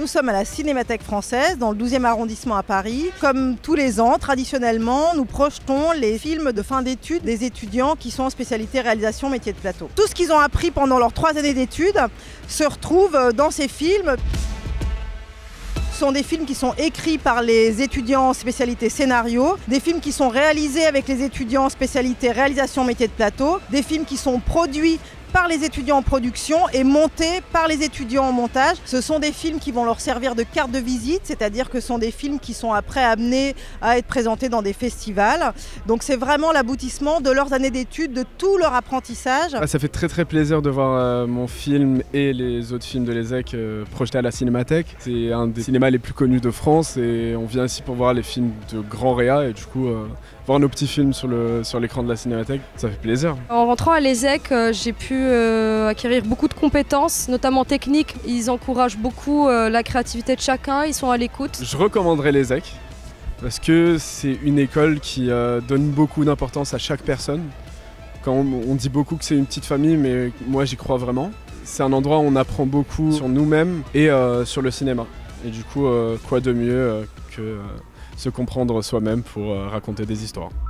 sommes à la Cinémathèque française, dans le 12e arrondissement à Paris. Comme tous les ans, traditionnellement, nous projetons les films de fin d'études des étudiants qui sont en spécialité réalisation métier de plateau. Tout ce qu'ils ont appris pendant leurs 3 années d'études se retrouve dans ces films. Ce sont des films qui sont écrits par les étudiants en spécialité scénario, des films qui sont réalisés avec les étudiants en spécialité réalisation métier de plateau, des films qui sont produits par les étudiants en production et montés par les étudiants en montage. Ce sont des films qui vont leur servir de carte de visite, c'est-à-dire que ce sont des films qui sont après amenés à être présentés dans des festivals. Donc c'est vraiment l'aboutissement de leurs années d'études, de tout leur apprentissage. Ça fait très plaisir de voir mon film et les autres films de l'ESSEC projetés à la Cinémathèque. C'est un des cinémas les plus connus de France et on vient ici pour voir les films de grands réa et du coup voir nos petits films sur l'écran de la Cinémathèque, ça fait plaisir. En rentrant à l'ESSEC, j'ai pu acquérir beaucoup de compétences, notamment techniques. Ils encouragent beaucoup la créativité de chacun, ils sont à l'écoute. Je recommanderais l'ESSEC parce que c'est une école qui donne beaucoup d'importance à chaque personne. Quand on dit beaucoup que c'est une petite famille, mais moi j'y crois vraiment. C'est un endroit où on apprend beaucoup sur nous-mêmes et sur le cinéma. Et du coup, quoi de mieux que se comprendre soi-même pour raconter des histoires.